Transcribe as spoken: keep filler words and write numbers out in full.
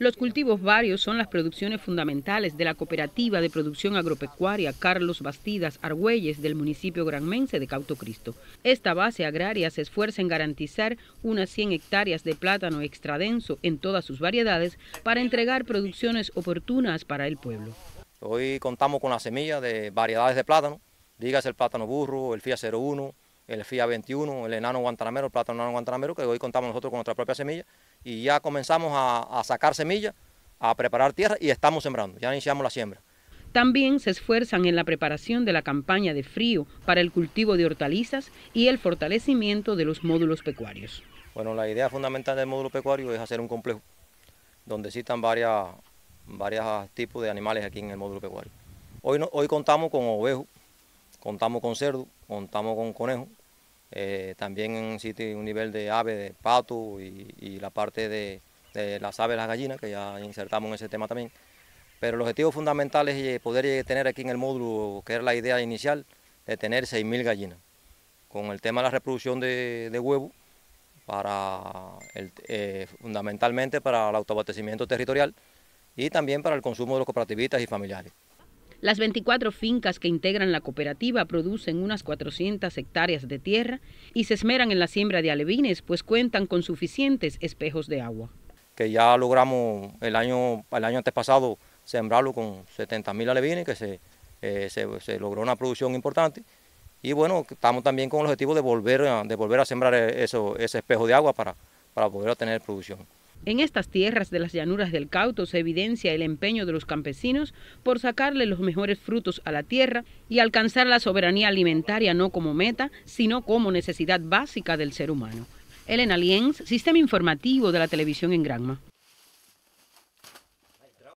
Los cultivos varios son las producciones fundamentales de la Cooperativa de Producción Agropecuaria Carlos Bastidas Argüelles del municipio granmense de Cauto Cristo. Esta base agraria se esfuerza en garantizar unas cien hectáreas de plátano extradenso en todas sus variedades para entregar producciones oportunas para el pueblo. Hoy contamos con la semilla de variedades de plátano, dígase el plátano burro, el F I A cero uno, el F I A veintiuno, el enano guantanamero, el plátano enano guantanamero, que hoy contamos nosotros con nuestra propia semilla y ya comenzamos a, a sacar semillas, a preparar tierra y estamos sembrando, ya iniciamos la siembra. También se esfuerzan en la preparación de la campaña de frío para el cultivo de hortalizas y el fortalecimiento de los módulos pecuarios. Bueno, la idea fundamental del módulo pecuario es hacer un complejo donde existan varias, varios tipos de animales aquí en el módulo pecuario. Hoy, no, hoy contamos con ovejos, contamos con cerdo, contamos con conejos, eh, también existe un nivel de ave, de pato y, y la parte de, de las aves, las gallinas, que ya insertamos en ese tema también. Pero el objetivo fundamental es poder tener aquí en el módulo, que era la idea inicial, de tener seis mil gallinas, con el tema de la reproducción de, de huevos, para el, eh, fundamentalmente para el autoabastecimiento territorial y también para el consumo de los cooperativistas y familiares. Las veinticuatro fincas que integran la cooperativa producen unas cuatrocientas hectáreas de tierra y se esmeran en la siembra de alevines, pues cuentan con suficientes espejos de agua. Que ya logramos el año, el año antepasado sembrarlo con setenta mil alevines, que se, eh, se, se logró una producción importante. Y bueno, estamos también con el objetivo de volver a, de volver a sembrar eso, ese espejo de agua para, para poder obtener producción. En estas tierras de las llanuras del Cauto se evidencia el empeño de los campesinos por sacarle los mejores frutos a la tierra y alcanzar la soberanía alimentaria no como meta, sino como necesidad básica del ser humano. Elena Lienz, Sistema Informativo de la Televisión en Granma.